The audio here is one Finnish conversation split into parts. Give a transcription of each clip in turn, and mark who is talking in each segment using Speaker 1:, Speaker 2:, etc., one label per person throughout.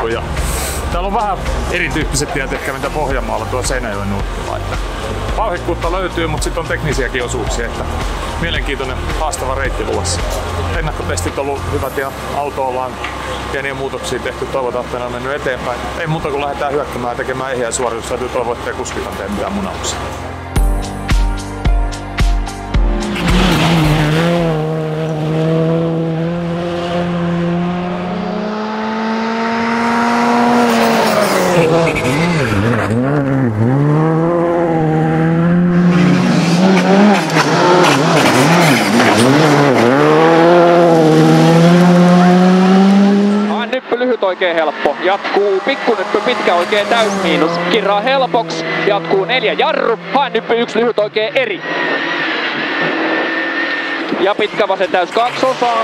Speaker 1: ollut. Ja täällä on vähän erityyppiset tiet ehkä mitä Pohjanmaalla tuo Seinäjoen nurkkilla. Vauhdikkuutta löytyy, mutta sitten on teknisiäkin osuuksia. Että mielenkiintoinen haastava reitti luvassa. Ennakkotestit on ollut hyvät ja auto ollaan pieniä muutoksia tehty. Toivotaan, että ne on mennyt eteenpäin. Ei muuta kuin lähdetään hyökkäämään ja tekemään ehjää suoritus. Täytyy toivoa, ettei kuskikaan tee mitään munauksia.
Speaker 2: Nyppy lyhyt oikein helppo. Jatkuu pikkunyppy pitkä oikein täysmiinus. Kirraa helpoksi. Jatkuu 4 jarru. Haennyppy 1 lyhyt oikein eri. Ja pitkä vasen täys 2 osaa.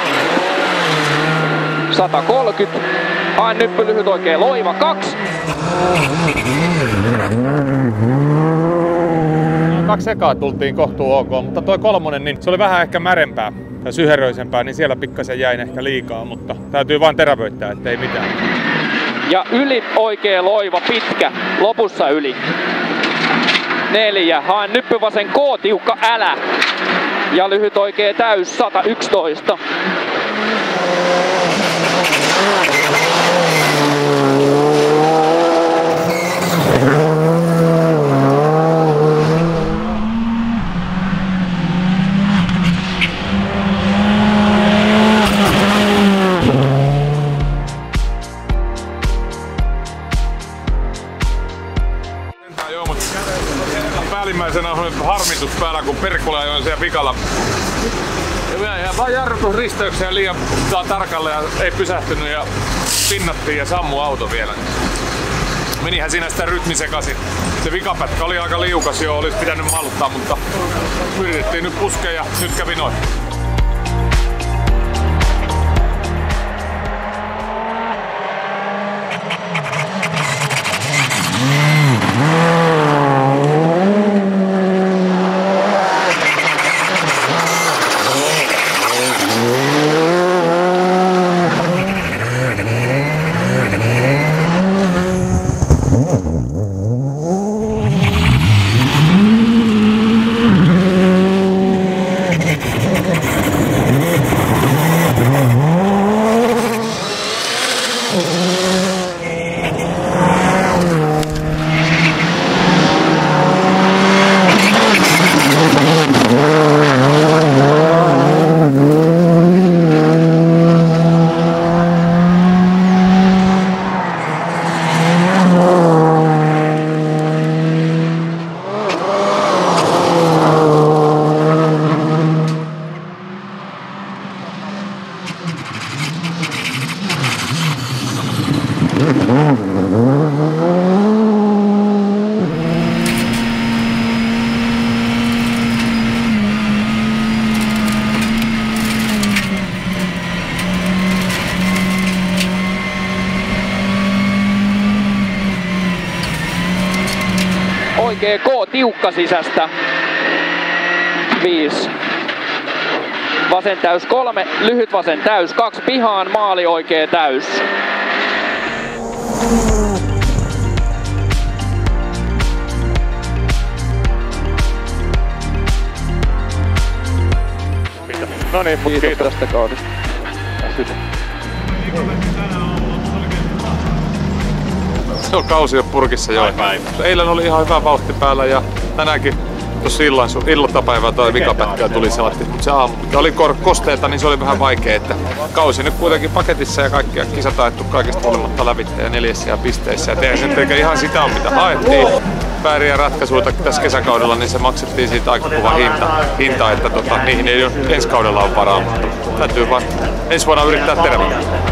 Speaker 2: 130. Haennyppy lyhyt oikein loiva 2.
Speaker 1: 2 ekaa tultiin kohtuu ok, mutta toi 3, niin se oli vähän ehkä märempää ja syheröisempää, niin siellä pikkasen jäin ehkä liikaa, mutta täytyy vaan terävöittää, ettei mitään.
Speaker 2: Ja yli oikein loiva pitkä, lopussa yli. 4, haen nyppy vasen K, tiukka älä. Ja lyhyt oikein täys 111.
Speaker 1: Päällimmäisenä on harmitus päällä, kun Perkula ajoin siellä vikalla. Ja vaan jarrutusristeyksiä liian tarkalle ja ei pysähtynyt ja pinnattiin ja sammui auto vielä. Menihän siinä sitä rytmi sekaisin. Se vikapätkä oli aika liukas jo, olisi pitänyt malttaa, mutta yritettiin nyt puskea ja nyt kävi noin.
Speaker 2: Oikee K tiukka sisästä. 5. Vasen täys 3, lyhyt vasen täys 2 pihaan, maali oikee täys.
Speaker 1: No niin,
Speaker 2: kiitos tästä kaudesta.
Speaker 1: Se on kausi jo purkissa jo. Eilen oli ihan hyvä vauhti päällä ja tänäänkin tuossa iltapäivää tai vikapätkää tuli sellaista. Mutta se aamu, mikä oli kosteeta, niin se oli vähän vaikea. Että kausi nyt kuitenkin paketissa ja kaikkia kisat ajettu kaikesta huolimatta lävitse ja 4 pisteissä. Ja tehdään sen eikä ihan sitä on mitä haettiin. Vääriä ratkaisuja tässä kesäkaudella, niin se maksettiin siitä aika kova hinta että niihin ei ensi kaudella ole varaa. Mutta täytyy vaan ensi vuonna yrittää terveellä.